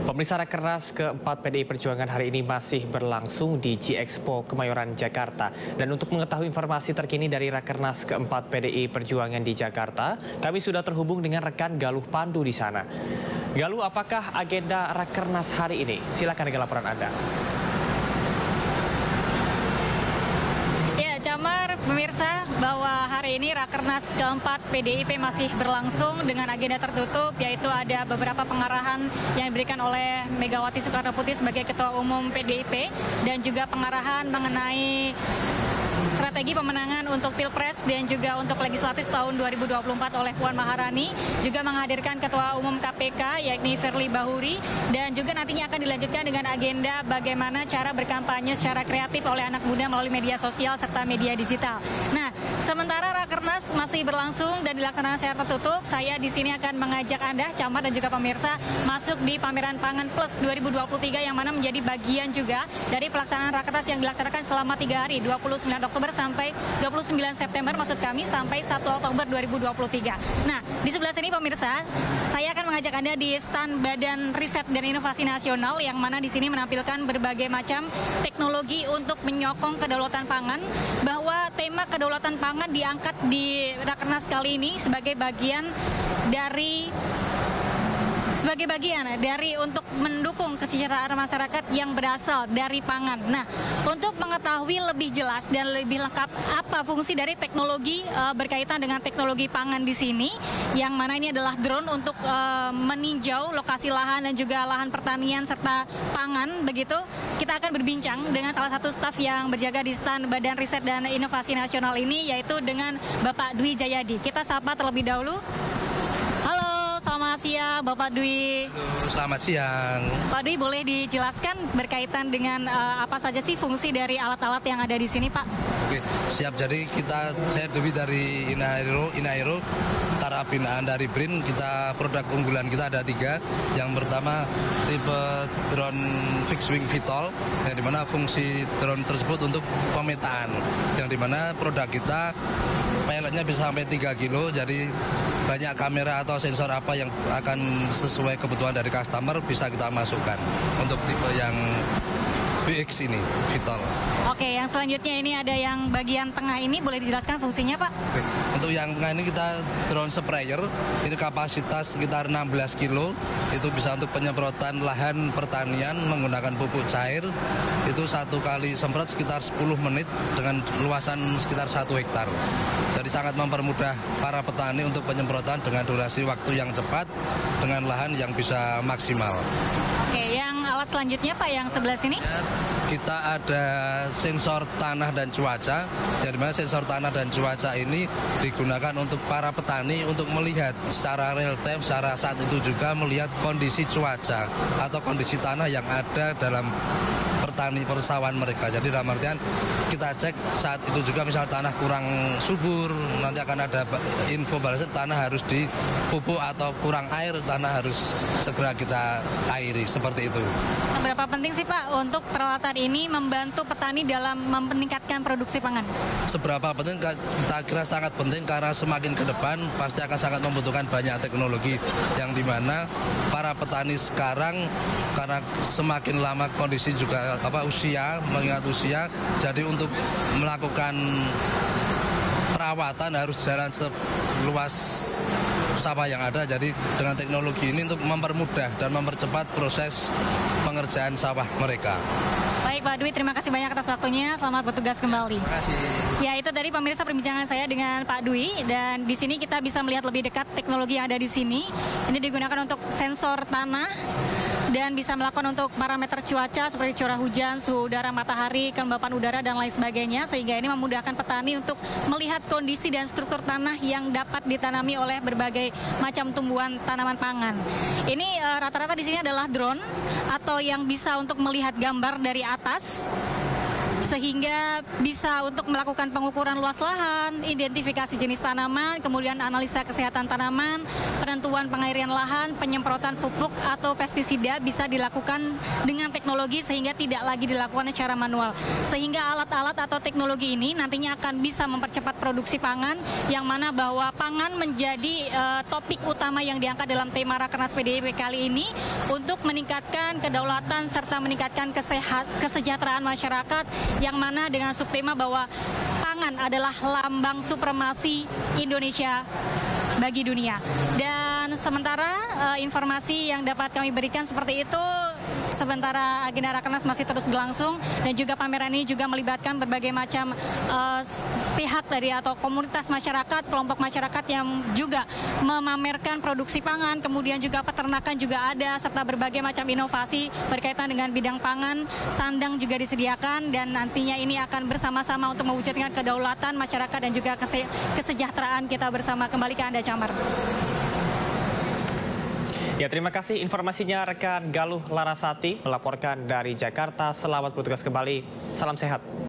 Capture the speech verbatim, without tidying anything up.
Pemirsa Rakernas keempat P D I Perjuangan hari ini masih berlangsung di G Expo Kemayoran, Jakarta. Dan untuk mengetahui informasi terkini dari Rakernas keempat P D I Perjuangan di Jakarta, kami sudah terhubung dengan rekan Galuh Pandu di sana. Galuh, apakah agenda Rakernas hari ini? Silakan dengan laporan Anda. Camar, pemirsa, bahwa hari ini Rakernas keempat P D I P masih berlangsung dengan agenda tertutup, yaitu ada beberapa pengarahan yang diberikan oleh Megawati Soekarno Putri sebagai Ketua Umum P D I P dan juga pengarahan mengenai strategi pemenangan untuk Pilpres dan juga untuk legislatif tahun dua ribu dua puluh empat oleh Puan Maharani, juga menghadirkan Ketua Umum K P K yakni Firly Bahuri, dan juga nantinya akan dilanjutkan dengan agenda bagaimana cara berkampanye secara kreatif oleh anak muda melalui media sosial serta media digital. Nah, sementara Rakernas masih berlangsung dan dilaksanakan secara tertutup, saya di sini akan mengajak Anda, Camar dan juga pemirsa, masuk di Pameran Pangan Plus dua ribu dua puluh tiga yang mana menjadi bagian juga dari pelaksanaan Rakernas yang dilaksanakan selama tiga hari, dua puluh sembilan Oktober sampai dua puluh sembilan September maksud kami, sampai satu Oktober dua ribu dua puluh tiga. Nah, di sebelah sini pemirsa, saya akan mengajak Anda di stand Badan Riset dan Inovasi Nasional yang mana di sini menampilkan berbagai macam teknologi untuk menyokong kedaulatan pangan, bahwa tema kedaulatan pangan diangkat di Rakernas kali ini sebagai bagian dari sebagai bagian dari untuk mendukung kesejahteraan masyarakat yang berasal dari pangan. Nah, untuk mengetahui lebih jelas dan lebih lengkap apa fungsi dari teknologi uh, berkaitan dengan teknologi pangan di sini, yang mana ini adalah drone untuk uh, meninjau lokasi lahan dan juga lahan pertanian serta pangan, begitu. Kita akan berbincang dengan salah satu staf yang berjaga di stand Badan Riset dan Inovasi Nasional ini, yaitu dengan Bapak Dwi Jayadi. Kita sapa terlebih dahulu. Selamat siang, Bapak Dwi. Halo, selamat siang. Pak Dwi, boleh dijelaskan berkaitan dengan uh, apa saja sih fungsi dari alat-alat yang ada di sini, Pak? Oke, siap. Jadi kita, saya Dwi dari Inaero, Inaero, startup binaan dari B R I N. Kita produk unggulan kita ada tiga. Yang pertama tipe drone fixed wing V TOL, yang dimana fungsi drone tersebut untuk pemetaan. Yang dimana produk kita pilotnya bisa sampai tiga kilo, jadi banyak kamera atau sensor apa yang akan sesuai kebutuhan dari customer bisa kita masukkan untuk tipe yang B X ini, V TOL. Oke, yang selanjutnya ini ada yang bagian tengah ini, boleh dijelaskan fungsinya, Pak? Oke. Untuk yang tengah ini kita drone sprayer, ini kapasitas sekitar enam belas kilo, itu bisa untuk penyemprotan lahan pertanian menggunakan pupuk cair, itu satu kali semprot sekitar sepuluh menit dengan luasan sekitar satu hektar. Jadi sangat mempermudah para petani untuk penyemprotan dengan durasi waktu yang cepat, dengan lahan yang bisa maksimal. Oke, yang alat selanjutnya, Pak, yang sebelah sini? Kita ada sensor tanah dan cuaca, yang dimana sensor tanah dan cuaca ini digunakan untuk para petani untuk melihat secara real time, secara saat itu juga melihat kondisi cuaca atau kondisi tanah yang ada dalam petani persawahan mereka. Jadi dalam artian kita cek saat itu juga misal tanah kurang subur, nanti akan ada info balasan tanah harus dipupuk atau kurang air, tanah harus segera kita airi, seperti itu. Seberapa penting sih, Pak, untuk peralatan ini membantu petani dalam meningkatkan produksi pangan? Seberapa penting kita kira sangat penting, karena semakin ke depan pasti akan sangat membutuhkan banyak teknologi, yang dimana para petani sekarang karena semakin lama kondisi juga apa usia, mengingat usia, jadi untuk melakukan perawatan harus jalan seluas sawah yang ada. Jadi dengan teknologi ini untuk mempermudah dan mempercepat proses pengerjaan sawah mereka. Baik, Pak Dwi, terima kasih banyak atas waktunya. Selamat bertugas kembali. Terima kasih. Ya, itu tadi pemirsa perbincangan saya dengan Pak Dwi, dan di sini kita bisa melihat lebih dekat teknologi yang ada di sini. Ini digunakan untuk sensor tanah dan bisa melakukan untuk parameter cuaca seperti curah hujan, suhu udara, matahari, kelembapan udara, dan lain sebagainya, sehingga ini memudahkan petani untuk melihat kondisi dan struktur tanah yang dapat ditanami oleh berbagai macam tumbuhan tanaman pangan. Ini rata-rata uh, di sini adalah drone atau yang bisa untuk melihat gambar dari atas. sehingga bisa untuk melakukan pengukuran luas lahan, identifikasi jenis tanaman, kemudian analisa kesehatan tanaman, penentuan pengairan lahan, penyemprotan pupuk atau pestisida bisa dilakukan dengan teknologi sehingga tidak lagi dilakukan secara manual. Sehingga alat-alat atau teknologi ini nantinya akan bisa mempercepat produksi pangan, yang mana bahwa pangan menjadi uh, topik utama yang diangkat dalam tema Rakernas P D I P kali ini untuk meningkatkan kedaulatan serta meningkatkan kesehat, kesejahteraan masyarakat, yang mana dengan subtema bahwa pangan adalah lambang supremasi Indonesia bagi dunia. Dan sementara uh, informasi yang dapat kami berikan seperti itu. Sementara agenda Rakernas masih terus berlangsung dan juga pameran ini juga melibatkan berbagai macam uh, pihak dari atau komunitas masyarakat, kelompok masyarakat yang juga memamerkan produksi pangan, kemudian juga peternakan juga ada, serta berbagai macam inovasi berkaitan dengan bidang pangan. Sandang juga disediakan dan nantinya ini akan bersama-sama untuk mewujudkan kedaulatan masyarakat dan juga kese kesejahteraan kita bersama. Kembali ke Anda, Camar. Ya, terima kasih informasinya rekan Galuh Larasati melaporkan dari Jakarta. Selamat bertugas kembali. Salam sehat.